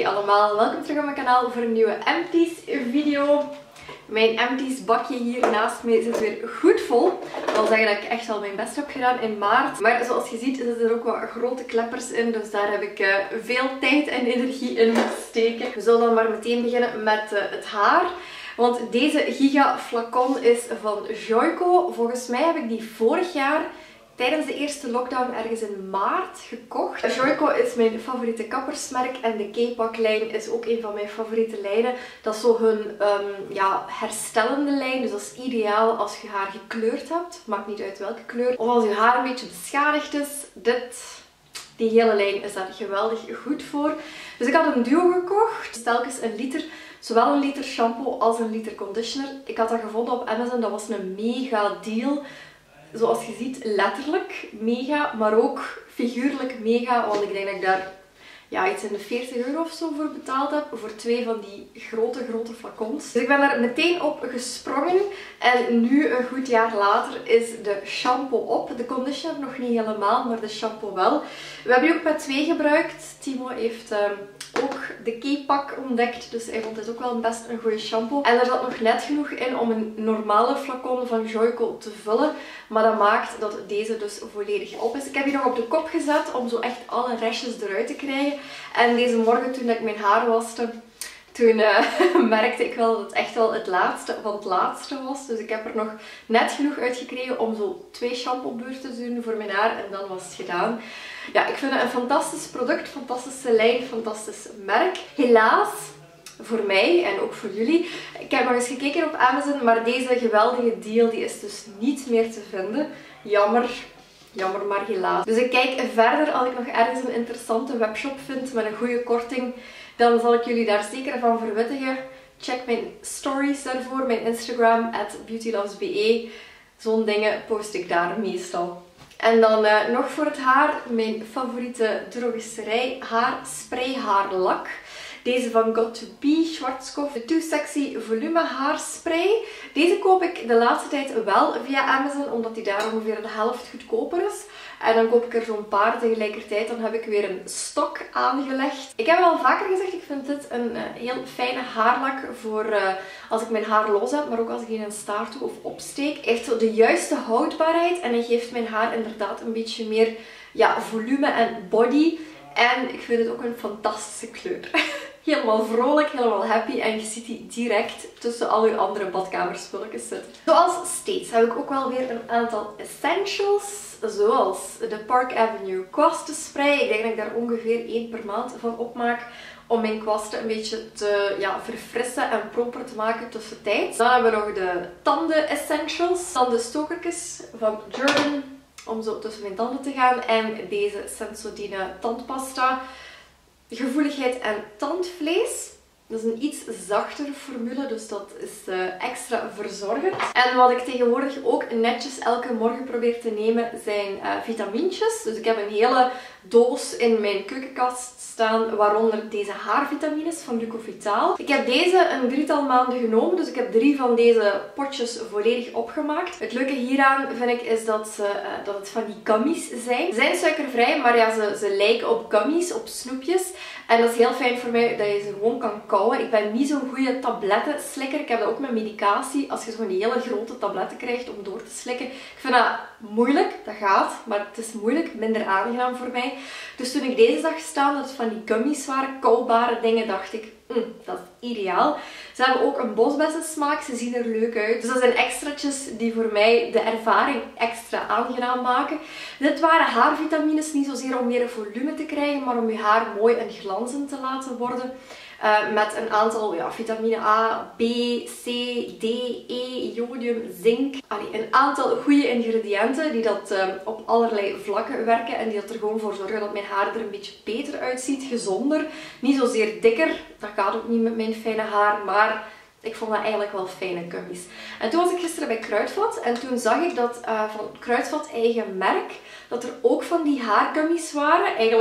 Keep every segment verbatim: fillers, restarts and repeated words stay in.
Hey allemaal, welkom terug op mijn kanaal voor een nieuwe Empties video. Mijn Empties bakje hier naast mij zit weer goed vol. Dat wil zeggen dat ik echt wel mijn best heb gedaan in maart. Maar zoals je ziet zitten er ook wat grote kleppers in. Dus daar heb ik uh, veel tijd en energie in moeten steken. We zullen dan maar meteen beginnen met uh, het haar. Want deze giga flacon is van Joico. Volgens mij heb ik die vorig jaar tijdens de eerste lockdown ergens in maart gekocht. Joico is mijn favoriete kappersmerk en de K-Pak lijn is ook een van mijn favoriete lijnen. Dat is zo hun um, ja, herstellende lijn, dus dat is ideaal als je haar gekleurd hebt. Maakt niet uit welke kleur. Of als je haar een beetje beschadigd is. Dit, die hele lijn is daar geweldig goed voor. Dus ik had een duo gekocht. Telkens een liter. Zowel een liter shampoo als een liter conditioner. Ik had dat gevonden op Amazon. Dat was een mega deal. Zoals je ziet, letterlijk mega, maar ook figuurlijk mega. Want ik denk dat ik daar ja, iets in de veertig euro of zo voor betaald heb. Voor twee van die grote, grote flacons. Dus ik ben daar meteen op gesprongen. En nu, een goed jaar later, is de shampoo op. De conditioner nog niet helemaal, maar de shampoo wel. We hebben die ook met twee gebruikt. Timo heeft um, ook de K-Pak ontdekt. Dus hij vond dit ook wel best een goede shampoo. En er zat nog net genoeg in om een normale flacon van Joico te vullen. Maar dat maakt dat deze dus volledig op is. Ik heb die nog op de kop gezet om zo echt alle restjes eruit te krijgen. En deze morgen toen ik mijn haar waste, toen uh, merkte ik wel dat het echt wel het laatste van het laatste was. Dus ik heb er nog net genoeg uitgekregen om zo twee shampoobeurten te doen voor mijn haar. En dan was het gedaan. Ja, ik vind het een fantastisch product, fantastische lijn, fantastisch merk. Helaas, voor mij en ook voor jullie. Ik heb nog eens gekeken op Amazon, maar deze geweldige deal die is dus niet meer te vinden. Jammer. Jammer, maar helaas. Dus ik kijk verder als ik nog ergens een interessante webshop vind met een goede korting. Dan zal ik jullie daar zeker van verwittigen. Check mijn stories daarvoor, mijn Instagram, at beautylovesbe. Zo'n dingen post ik daar meestal. En dan uh, nog voor het haar, mijn favoriete drogisterij haarspray haarlak. Deze van Got to Be Schwarzkopf, de Too Sexy Volume Haarspray. Deze koop ik de laatste tijd wel via Amazon, omdat die daar ongeveer de helft goedkoper is. En dan koop ik er zo'n paar tegelijkertijd, dan heb ik weer een stok aangelegd. Ik heb al vaker gezegd, ik vind dit een uh, heel fijne haarlak voor uh, als ik mijn haar los heb, maar ook als ik die in een staart doe of opsteek. Hij heeft zo de juiste houdbaarheid en hij geeft mijn haar inderdaad een beetje meer ja, volume en body. En ik vind het ook een fantastische kleur. Helemaal vrolijk, helemaal happy en je ziet die direct tussen al uw andere badkamerspulletjes zitten. Zoals steeds heb ik ook wel weer een aantal essentials. Zoals de Park Avenue kwastenspray. Ik denk dat ik daar ongeveer één per maand van opmaak. Om mijn kwasten een beetje te ja, verfrissen en proper te maken tussentijds. Dan hebben we nog de tanden essentials. Dan de stokertjes van Jordan. Om zo tussen mijn tanden te gaan. En deze Sensodyne tandpasta. Gevoeligheid en tandvlees. Dat is een iets zachtere formule, dus dat is uh, extra verzorgend. En wat ik tegenwoordig ook netjes elke morgen probeer te nemen zijn uh, vitamintjes. Dus ik heb een hele doos in mijn keukenkast staan, waaronder deze haarvitamines van Lucovitaal. Ik heb deze een drietal maanden genomen, dus ik heb drie van deze potjes volledig opgemaakt. Het leuke hieraan vind ik is dat, ze, uh, dat het van die gummies zijn. Ze zijn suikervrij, maar ja, ze, ze lijken op gummies, op snoepjes. En dat is heel fijn voor mij dat je ze gewoon kan kauwen. Ik ben niet zo'n goede tablettenslikker. Ik heb dat ook met medicatie. Als je zo'n hele grote tabletten krijgt om door te slikken. Ik vind dat moeilijk. Dat gaat. Maar het is moeilijk. Minder aangenaam voor mij. Dus toen ik deze zag staan, dat het van die gummies waren, kauwbare dingen, dacht ik, mm, dat is ideaal. Ze hebben ook een bosbessensmaak. Ze zien er leuk uit. Dus dat zijn extraatjes die voor mij de ervaring extra aangenaam maken. Dit waren haarvitamines. Niet zozeer om meer volume te krijgen, maar om je haar mooi en glanzend te laten worden. Uh, met een aantal ja, vitamine A, B, C, D, E, jodium, zink. Allee, een aantal goede ingrediënten die dat uh, op allerlei vlakken werken. En die dat er gewoon voor zorgen dat mijn haar er een beetje beter uitziet. Gezonder. Niet zozeer dikker. Dat gaat ook niet met mijn fijne haar. Maar ik vond dat eigenlijk wel fijne gummies. En toen was ik gisteren bij Kruidvat. En toen zag ik dat uh, van Kruidvat eigen merk. Dat er ook van die haargummies waren. Eigenlijk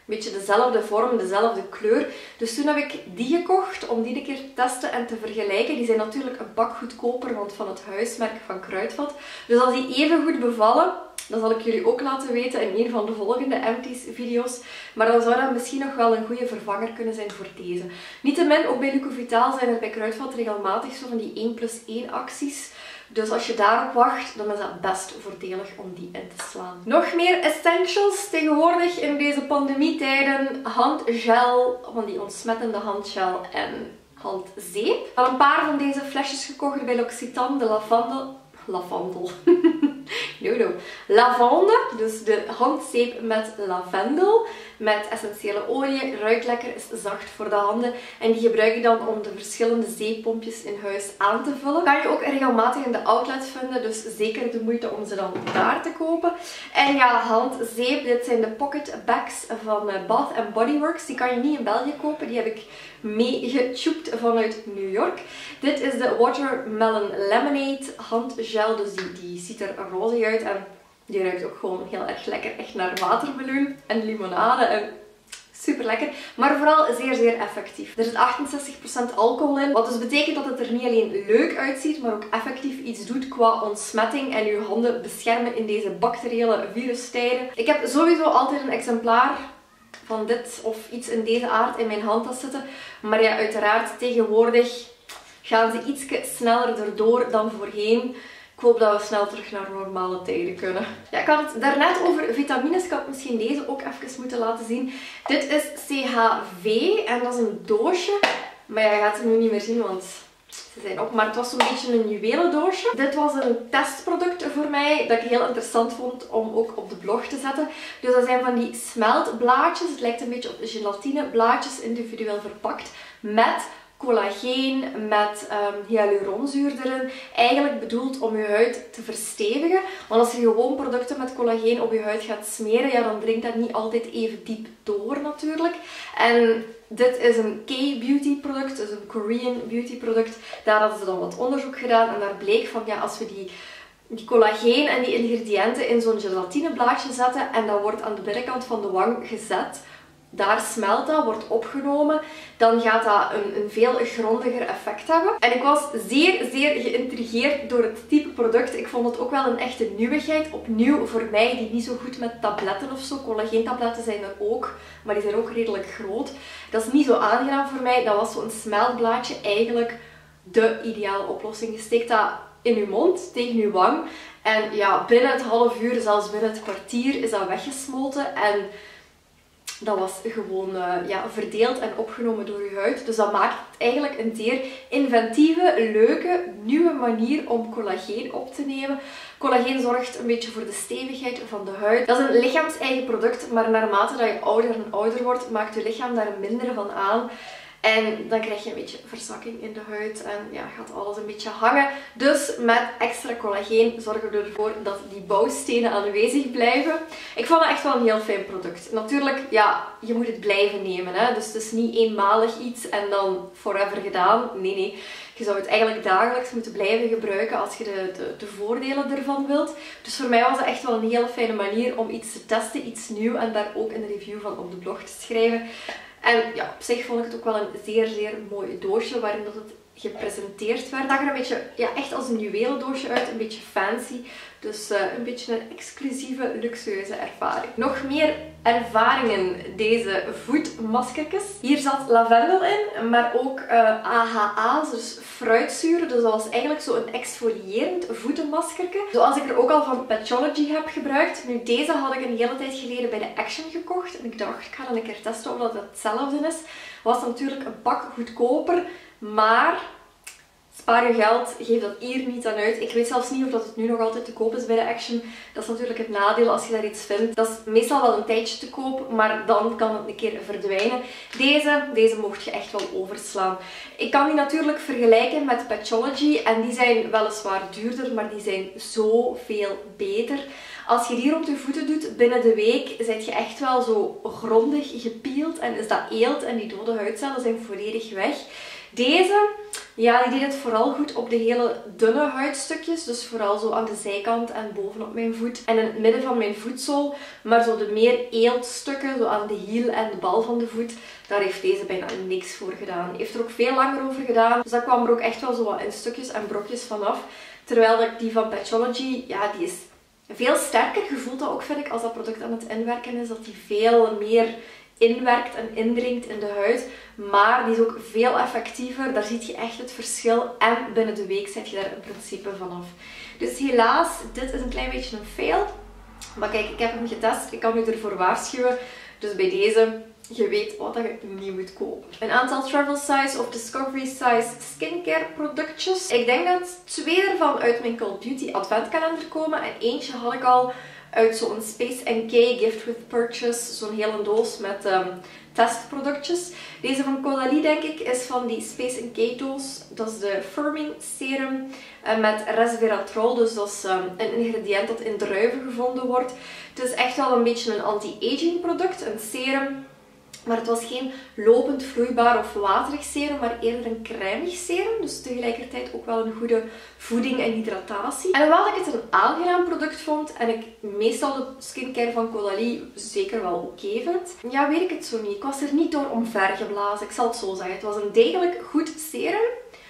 beetje dezelfde vorm, dezelfde kleur. Dus toen heb ik die gekocht om die een keer te testen en te vergelijken. Die zijn natuurlijk een pak goedkoper, want van het huismerk van Kruidvat. Dus als die even goed bevallen, dan zal ik jullie ook laten weten in een van de volgende Empties video's. Maar dan zou dat misschien nog wel een goede vervanger kunnen zijn voor deze. Niettemin, ook bij Luco Vital zijn er bij Kruidvat regelmatig zo van die één plus één acties. Dus als je daarop wacht, dan is dat best voordelig om die in te slaan. Nog meer essentials tegenwoordig in deze pandemietijden. Handgel, van die ontsmettende handgel en handzeep. Ik heb een paar van deze flesjes gekocht bij L'Occitane, de lavandel. Lavandel. no, no. Lavande, dus de handzeep met lavendel, met essentiële olie, ruikt lekker, is zacht voor de handen en die gebruik je dan om de verschillende zeeppompjes in huis aan te vullen. Kan je ook regelmatig in de outlet vinden, dus zeker de moeite om ze dan daar te kopen. En ja, handzeep, dit zijn de pocket bags van Bath and Body Works. Die kan je niet in België kopen, die heb ik meegetjoept vanuit New York. Dit is de Watermelon Lemonade handgel, dus die, die ziet er roze uit en die ruikt ook gewoon heel erg lekker, echt naar watermeloen en limonade en super lekker, maar vooral zeer zeer effectief. Er zit achtenzestig procent alcohol in, wat dus betekent dat het er niet alleen leuk uitziet, maar ook effectief iets doet qua ontsmetting en je handen beschermen in deze bacteriële virustijden. Ik heb sowieso altijd een exemplaar van dit of iets in deze aard in mijn handtas zitten, maar ja, uiteraard tegenwoordig gaan ze iets sneller erdoor dan voorheen. Ik hoop dat we snel terug naar normale tijden kunnen. Ja, ik had het daarnet over vitamines. Ik had misschien deze ook even moeten laten zien. Dit is C H V en dat is een doosje. Maar ja, je gaat het nu niet meer zien, want ze zijn op. Maar het was zo'n beetje een juwelendoosje. Dit was een testproduct voor mij dat ik heel interessant vond om ook op de blog te zetten. Dus dat zijn van die smeltblaadjes. Het lijkt een beetje op gelatineblaadjes, individueel verpakt. Met collageen, met um, hyaluronzuur erin. Eigenlijk bedoeld om je huid te verstevigen. Want als je gewoon producten met collageen op je huid gaat smeren, ja, dan dringt dat niet altijd even diep door natuurlijk. En dit is een K-beauty product, dus een Korean beauty product. Daar hadden ze dan wat onderzoek gedaan en daar bleek van, ja, als we die die collageen en die ingrediënten in zo'n gelatineblaadje zetten en dat wordt aan de binnenkant van de wang gezet, daar smelt dat, wordt opgenomen, dan gaat dat een, een veel grondiger effect hebben. En ik was zeer, zeer geïntrigeerd door het type product. Ik vond het ook wel een echte nieuwigheid. Opnieuw voor mij, die niet zo goed met tabletten of zo. Collageentabletten zijn er ook, maar die zijn ook redelijk groot. Dat is niet zo aangenaam voor mij. Dat was zo'n smeltblaadje eigenlijk de ideale oplossing. Je steekt dat in je mond, tegen je wang. En ja, binnen het half uur, zelfs binnen het kwartier, is dat weggesmolten. En dat was gewoon uh, ja, verdeeld en opgenomen door je huid. Dus dat maakt het eigenlijk een zeer inventieve, leuke, nieuwe manier om collageen op te nemen. Collageen zorgt een beetje voor de stevigheid van de huid. Dat is een lichaams-eigen product, maar naarmate dat je ouder en ouder wordt, maakt je lichaam daar minder van aan. En dan krijg je een beetje verzakking in de huid en ja, gaat alles een beetje hangen. Dus met extra collageen zorgen we ervoor dat die bouwstenen aanwezig blijven. Ik vond het echt wel een heel fijn product. Natuurlijk, ja, je moet het blijven nemen. Hè? Dus het is niet eenmalig iets en dan forever gedaan. Nee, nee. Je zou het eigenlijk dagelijks moeten blijven gebruiken als je de, de, de voordelen ervan wilt. Dus voor mij was het echt wel een hele fijne manier om iets te testen, iets nieuw en daar ook een review van op de blog te schrijven. En ja, op zich vond ik het ook wel een zeer, zeer mooi doosje waarin dat het gepresenteerd werd. Het zag er een beetje, ja, echt als een juwelendoosje uit, een beetje fancy. Dus uh, een beetje een exclusieve, luxueuze ervaring. Nog meer ervaringen, deze voetmaskertjes. Hier zat lavendel in, maar ook uh, A H A's, dus fruitzuur. Dus dat was eigenlijk zo een exfolierend voetenmaskertje. Zoals ik er ook al van Patchology heb gebruikt. Nu, deze had ik een hele tijd geleden bij de Action gekocht. En ik dacht, ik ga dan een keer testen of dat hetzelfde is. Was natuurlijk een pak goedkoper, maar spaar je geld, geef dat hier niet aan uit. Ik weet zelfs niet of dat het nu nog altijd te koop is bij de Action. Dat is natuurlijk het nadeel als je daar iets vindt. Dat is meestal wel een tijdje te koop, maar dan kan het een keer verdwijnen. Deze, deze mocht je echt wel overslaan. Ik kan die natuurlijk vergelijken met Patchology en die zijn weliswaar duurder, maar die zijn zoveel beter. Als je die rond je voeten doet binnen de week, zit je echt wel zo grondig gepield en is dat eelt en die dode huidcellen zijn volledig weg. Deze Ja, die deed het vooral goed op de hele dunne huidstukjes. Dus vooral zo aan de zijkant en bovenop mijn voet. En in het midden van mijn voetzool. Maar zo de meer eeltstukken, zo aan de hiel en de bal van de voet. Daar heeft deze bijna niks voor gedaan. Heeft er ook veel langer over gedaan. Dus dat kwam er ook echt wel zo wat in stukjes en brokjes vanaf. Terwijl ik die van Patchology, ja, die is veel sterker. Je voelt dat ook, vind ik, als dat product aan het inwerken is. Dat die veel meer inwerkt en indringt in de huid. Maar die is ook veel effectiever. Daar zie je echt het verschil. En binnen de week zet je daar in principe vanaf. Dus helaas, dit is een klein beetje een fail. Maar kijk, ik heb hem getest. Ik kan u ervoor waarschuwen. Dus bij deze, je weet wat je niet moet kopen. Een aantal travel size of discovery size skincare productjes. Ik denk dat twee ervan uit mijn Cult Beauty adventkalender komen. En eentje had ik al uit zo'n Space N K Gift with Purchase. Zo'n hele doos met um, testproductjes. Deze van Caudalie, denk ik, is van die Space N K doos. Dat is de Firming Serum uh, met resveratrol. Dus dat is um, een ingrediënt dat in druiven gevonden wordt. Het is echt wel een beetje een anti-aging product. Een serum. Maar het was geen lopend vloeibaar of waterig serum, maar eerder een crèmig serum. Dus tegelijkertijd ook wel een goede voeding en hydratatie. En hoewel ik het een aangenaam product vond en ik meestal de skincare van Caudalie zeker wel oké okay vind, ja, weet ik het zo niet. Ik was er niet door omvergeblazen, ik zal het zo zeggen. Het was een degelijk goed serum,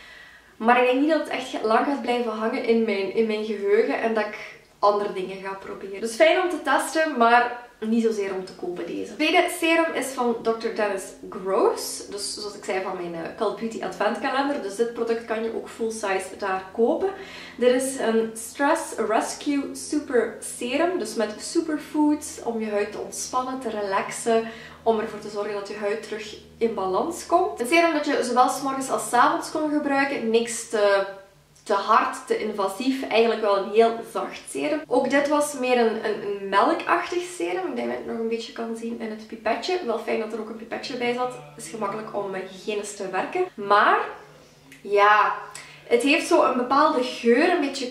maar ik denk niet dat het echt lang gaat blijven hangen in mijn, in mijn geheugen en dat ik andere dingen ga proberen. Dus fijn om te testen, maar niet zozeer om te kopen deze. Het tweede serum is van dokter Dennis Gross. Dus zoals ik zei, van mijn uh, Cult Beauty adventkalender. Dus dit product kan je ook full size daar kopen. Dit is een Stress Rescue Super Serum. Dus met superfoods om je huid te ontspannen, te relaxen. Om ervoor te zorgen dat je huid terug in balans komt. Een serum dat je zowel 's morgens als 's avonds kon gebruiken. Niks te... te hard, te invasief. Eigenlijk wel een heel zacht serum. Ook dit was meer een, een, een melkachtig serum. Ik denk dat je het nog een beetje kan zien in het pipetje. Wel fijn dat er ook een pipetje bij zat. Het is gemakkelijk om hygiënisch te werken. Maar, ja, het heeft zo een bepaalde geur. Een beetje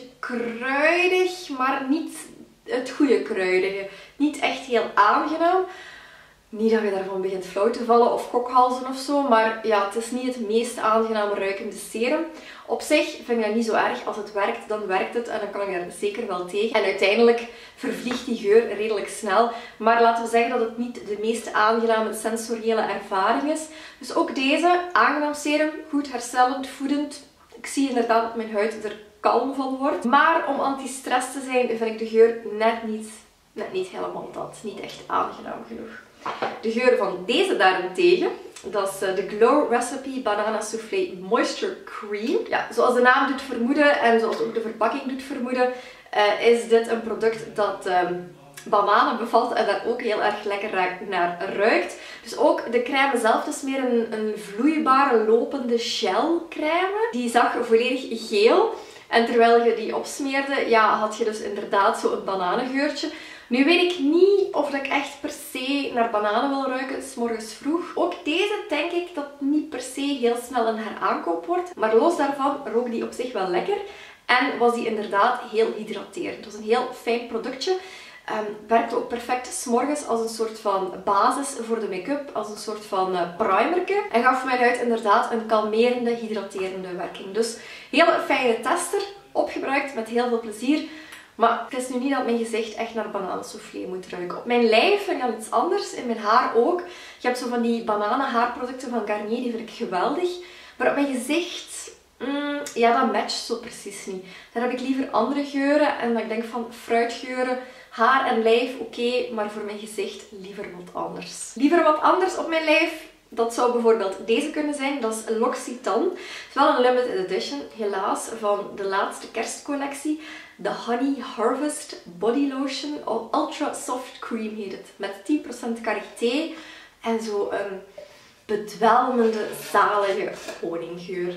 kruidig, maar niet het goede kruidige. Niet echt heel aangenaam. Niet dat je daarvan begint flauw te vallen of kokhalzen of zo, maar ja, het is niet het meest aangenaam ruikende serum. Op zich vind ik dat niet zo erg. Als het werkt, dan werkt het en dan kan ik er zeker wel tegen. En uiteindelijk vervliegt die geur redelijk snel. Maar laten we zeggen dat het niet de meest aangename sensoriële ervaring is. Dus ook deze, aangenaam serum, goed herstellend, voedend. Ik zie inderdaad dat mijn huid er kalm van wordt. Maar om anti-stress te zijn, vind ik de geur net niet, net niet helemaal dat. Niet echt aangenaam genoeg. De geur van deze daarentegen, dat is de Glow Recipe Banana Soufflé Moisture Cream. Ja, zoals de naam doet vermoeden en zoals ook de verpakking doet vermoeden, uh, is dit een product dat um, bananen bevat en daar ook heel erg lekker naar ruikt. Dus ook de crème zelf is meer een, een vloeibare, lopende gel crème. Die zag volledig geel en terwijl je die opsmeerde, ja, had je dus inderdaad zo'n bananengeurtje. Nu weet ik niet of ik echt per se naar bananen wil ruiken, 's morgens vroeg. Ook deze denk ik dat niet per se heel snel een heraankoop wordt. Maar los daarvan rook die op zich wel lekker. En was die inderdaad heel hydraterend. Het was een heel fijn productje. Um, werkte ook perfect 's morgens als een soort van basis voor de make-up. Als een soort van uh, primerke. En gaf mijn huid inderdaad een kalmerende, hydraterende werking. Dus hele fijne tester. Opgebruikt met heel veel plezier. Maar het is nu niet dat mijn gezicht echt naar bananensoufflé moet ruiken. Op mijn lijf vind ik dat iets anders. In mijn haar ook. Je hebt zo van die bananenhaarproducten van Garnier. Die vind ik geweldig. Maar op mijn gezicht, mm, ja, dat matcht zo precies niet. Daar heb ik liever andere geuren. En dat ik denk van fruitgeuren, haar en lijf, oké. Okay, maar voor mijn gezicht liever wat anders. Liever wat anders op mijn lijf. Dat zou bijvoorbeeld deze kunnen zijn. Dat is L'Occitane. Het is wel een limited edition, helaas, van de laatste kerstcollectie. De Honey Harvest Body Lotion. Ultra Soft Cream heet het. Met tien procent karité. En zo een bedwelmende, zalige honinggeur.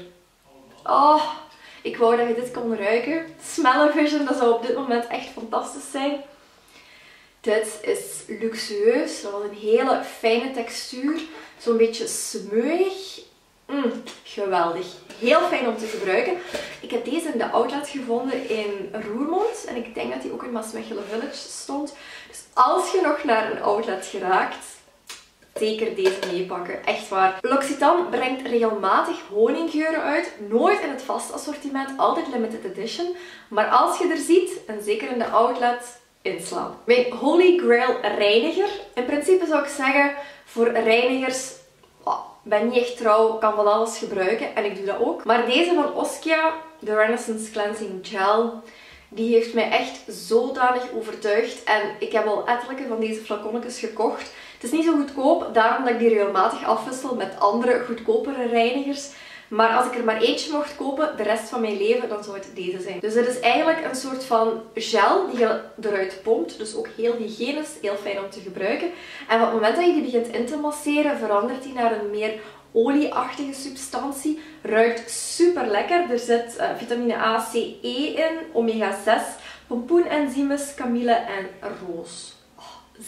Oh, ik wou dat je dit kon ruiken. Smell-O-Vision, dat zou op dit moment echt fantastisch zijn. Dit is luxueus. Dat was een hele fijne textuur. Zo'n beetje smeuig. Mm, geweldig. Heel fijn om te gebruiken. Ik heb deze in de outlet gevonden in Roermond. En ik denk dat die ook in Maasmechelen Village stond. Dus als je nog naar een outlet geraakt, zeker deze meepakken. Echt waar. L'Occitane brengt regelmatig honinggeuren uit. Nooit in het vast assortiment, altijd limited edition. Maar als je er ziet, en zeker in de outlet, inslaan. Mijn Holy Grail reiniger. In principe zou ik zeggen, voor reinigers, oh, ben niet echt trouw, kan van alles gebruiken. En ik doe dat ook. Maar deze van Oskia, de Renaissance Cleansing Gel, die heeft mij echt zodanig overtuigd. En ik heb al ettelijke van deze flaconnetjes gekocht. Het is niet zo goedkoop, daarom dat ik die regelmatig afwissel met andere goedkopere reinigers. Maar als ik er maar eentje mocht kopen, de rest van mijn leven, dan zou het deze zijn. Dus het is eigenlijk een soort van gel die je eruit pompt. Dus ook heel hygiënisch, heel fijn om te gebruiken. En op het moment dat je die begint in te masseren, verandert die naar een meer olieachtige substantie. Ruikt super lekker. Er zit uh, vitamine A, C, E in, omega zes, pompoenenzymes, kamille en roos. Oh,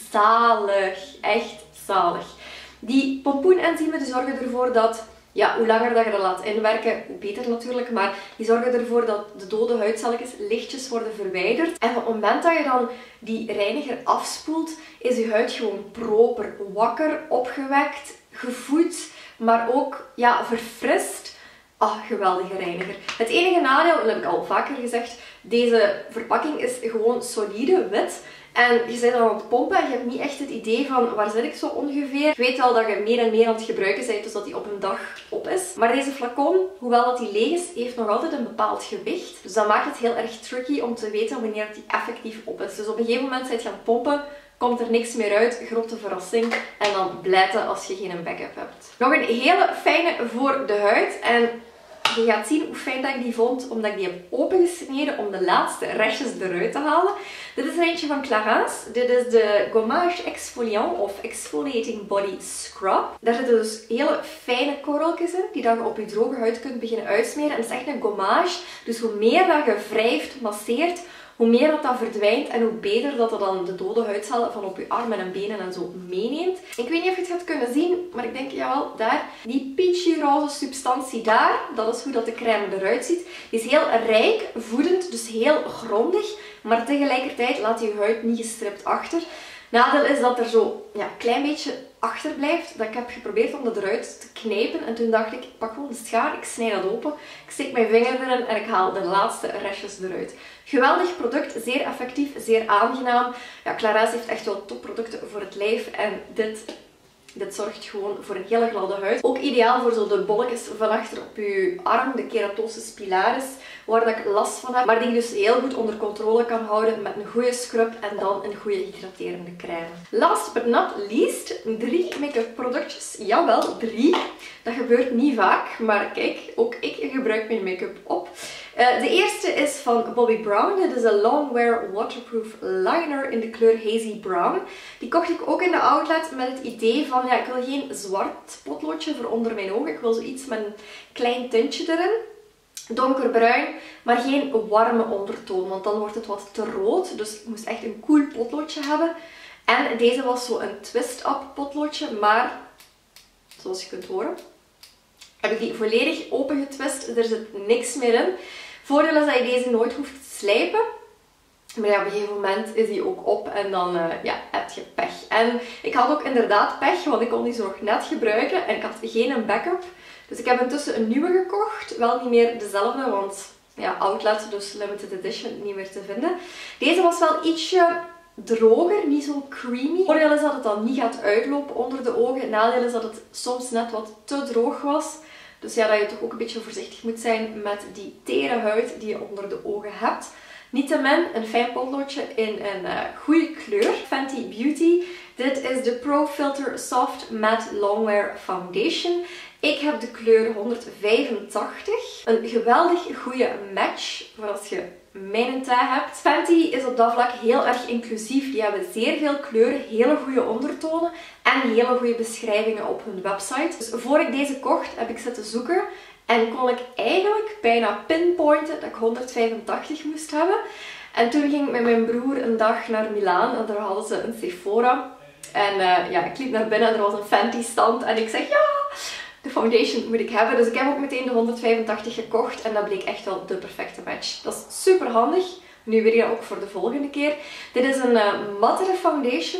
zalig. Echt zalig. Die pompoenenzymen die zorgen ervoor dat, ja, hoe langer dat je dat laat inwerken, hoe beter natuurlijk. Maar die zorgen ervoor dat de dode huidcelletjes lichtjes worden verwijderd. En op het moment dat je dan die reiniger afspoelt, is je huid gewoon proper, wakker, opgewekt, gevoed, maar ook, ja, verfrist. Ah, geweldige reiniger. Het enige nadeel, dat heb ik al vaker gezegd, deze verpakking is gewoon solide, wit. En je bent dan aan het pompen en je hebt niet echt het idee van waar zit ik zo ongeveer. Je weet wel dat je meer en meer aan het gebruiken bent, dus dat die op een dag op is. Maar deze flacon, hoewel dat die leeg is, heeft nog altijd een bepaald gewicht. Dus dat maakt het heel erg tricky om te weten wanneer die effectief op is. Dus op een gegeven moment ben je gaan pompen, komt er niks meer uit, grote verrassing. En dan blijten als je geen backup hebt. Nog een hele fijne voor de huid. En je gaat zien hoe fijn dat ik die vond, omdat ik die heb opengesneden om de laatste restjes eruit te halen. Dit is er eentje van Clarins. Dit is de Gommage Exfoliant of Exfoliating Body Scrub. Daar zitten dus hele fijne korreltjes in, die dat je op je droge huid kunt beginnen uitsmeren. En het is echt een gommage, dus hoe meer dat je wrijft, masseert, hoe meer dat dat verdwijnt en hoe beter dat dat dan de dode huidcellen van op je armen en benen en zo meeneemt. Ik weet niet of je het gaat kunnen zien, maar ik denk, jawel, daar. Die peachy roze substantie daar, dat is hoe dat de crème eruit ziet. Die is heel rijk, voedend, dus heel grondig, maar tegelijkertijd laat je huid niet gestript achter. Nadeel is dat er zo ja, een klein beetje achter blijft. Dat ik heb geprobeerd om dat eruit te knijpen. En toen dacht ik, ik pak gewoon de schaar, ik snij dat open. Ik steek mijn vinger erin en ik haal de laatste restjes eruit. Geweldig product, zeer effectief, zeer aangenaam. Ja, Clarins heeft echt wel topproducten voor het lijf. En dit... Dit zorgt gewoon voor een hele gladde huid. Ook ideaal voor zo de bolletjes van achter op je arm, de keratosis pilaris, waar dat ik last van heb. Maar die je dus heel goed onder controle kan houden met een goede scrub en dan een goede hydraterende crème. Last but not least, drie make-up productjes. Jawel, drie. Dat gebeurt niet vaak, maar kijk, ook ik gebruik mijn make-up op. Uh, de eerste is van Bobbi Brown. Dit is een Longwear Waterproof Liner in de kleur Hazy Brown. Die kocht ik ook in de outlet met het idee van, ja, ik wil geen zwart potloodje voor onder mijn ogen. Ik wil zoiets met een klein tintje erin. Donkerbruin, maar geen warme ondertoon, want dan wordt het wat te rood. Dus ik moest echt een cool potloodje hebben. En deze was zo een twist-up potloodje, maar zoals je kunt horen, heb ik die volledig open getwist. Er zit niks meer in. Voordeel is dat je deze nooit hoeft te slijpen. Maar ja, op een gegeven moment is die ook op en dan uh, ja, heb je pech. En ik had ook inderdaad pech, want ik kon die zo nog net gebruiken en ik had geen backup. Dus ik heb intussen een nieuwe gekocht. Wel niet meer dezelfde, want ja, outlet, dus limited edition, niet meer te vinden. Deze was wel ietsje droger, niet zo creamy. Voordeel is dat het dan niet gaat uitlopen onder de ogen. Nadeel is dat het soms net wat te droog was. Dus ja, dat je toch ook een beetje voorzichtig moet zijn met die tere huid die je onder de ogen hebt. Niettemin een fijn potloodje in een uh, goede kleur. Fenty Beauty. Dit is de Pro Filter Soft Matte Longwear Foundation. Ik heb de kleur honderdvijfentachtig. Een geweldig goede match voor als je mijn tag hebt. Fenty is op dat vlak heel erg inclusief. Die hebben zeer veel kleuren, hele goede ondertonen en hele goede beschrijvingen op hun website. Dus voor ik deze kocht heb ik zitten zoeken en kon ik eigenlijk bijna pinpointen dat ik honderdvijfentachtig moest hebben. En toen ging ik met mijn broer een dag naar Milaan en daar hadden ze een Sephora. En uh, ja, ik liep naar binnen en er was een Fenty stand en ik zeg ja, de foundation moet ik hebben. Dus ik heb ook meteen de honderdvijfentachtig gekocht en dat bleek echt wel de perfecte match. Dat is super handig. Nu weer ook voor de volgende keer. Dit is een uh, mattere foundation.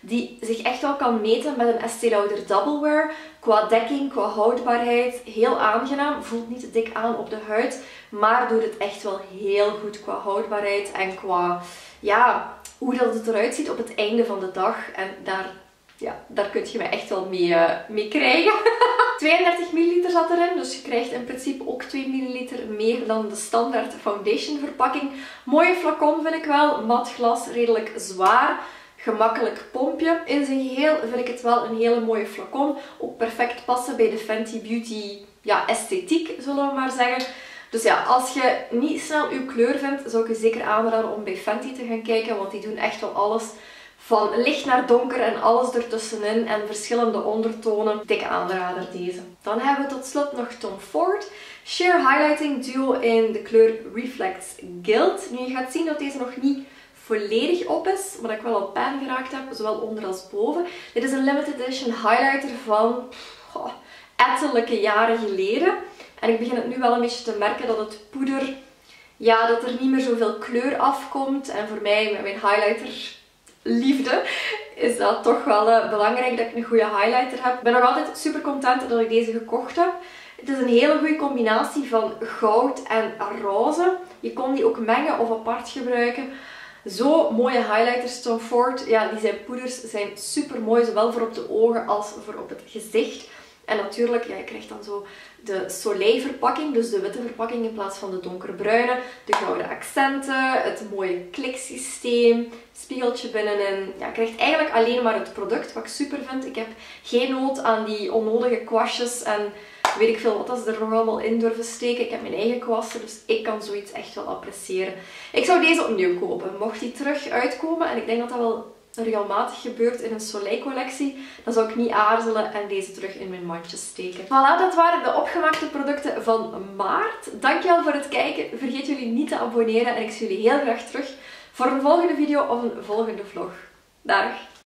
die zich echt wel kan meten met een Estée Lauder Double Wear. Qua dekking, qua houdbaarheid, heel aangenaam. Voelt niet te dik aan op de huid, maar doet het echt wel heel goed qua houdbaarheid en qua, ja, hoe dat het eruit ziet op het einde van de dag. En daar, ja, daar kun je me echt wel mee, uh, mee krijgen. tweeëndertig milliliter zat erin, dus je krijgt in principe ook twee milliliter meer dan de standaard foundation verpakking. Mooie flacon vind ik wel, mat glas, redelijk zwaar. Gemakkelijk pompje. In zijn geheel vind ik het wel een hele mooie flacon. Ook perfect passen bij de Fenty Beauty, ja, esthetiek, zullen we maar zeggen. Dus ja, als je niet snel je kleur vindt, zou ik je zeker aanraden om bij Fenty te gaan kijken. Want die doen echt wel alles van licht naar donker en alles ertussenin. En verschillende ondertonen. Dikke aanrader deze. Dan hebben we tot slot nog Tom Ford Sheer Highlighting Duo in de kleur Reflects Gilt. Nu, je gaat zien dat deze nog niet volledig op is, maar dat ik wel al pijn geraakt heb, zowel onder als boven. Dit is een limited edition highlighter van oh, ettelijke jaren geleden. En ik begin het nu wel een beetje te merken dat het poeder, ja, dat er niet meer zoveel kleur afkomt. En voor mij, met mijn highlighter liefde, is dat toch wel uh, belangrijk dat ik een goede highlighter heb. Ik ben nog altijd super content dat ik deze gekocht heb. Het is een hele goede combinatie van goud en roze. Je kon die ook mengen of apart gebruiken. Zo mooie highlighters, Tom Ford. Ja, die zijn poeders zijn super mooi, zowel voor op de ogen als voor op het gezicht. En natuurlijk, ja, je krijgt dan zo de Soleil verpakking, dus de witte verpakking in plaats van de donkerbruine. De gouden accenten, het mooie kliksysteem, spiegeltje binnenin. Ja, je krijgt eigenlijk alleen maar het product, wat ik super vind. Ik heb geen nood aan die onnodige kwastjes en weet ik veel wat ze er nog allemaal in durven steken. Ik heb mijn eigen kwasten, dus ik kan zoiets echt wel appreciëren. Ik zou deze opnieuw kopen, mocht die terug uitkomen. En ik denk dat dat wel regelmatig gebeurt in een Soleil collectie. Dan zou ik niet aarzelen en deze terug in mijn mandje steken. Voilà, dat waren de opgemaakte producten van maart. Dankjewel voor het kijken. Vergeet jullie niet te abonneren en ik zie jullie heel graag terug voor een volgende video of een volgende vlog. Dag!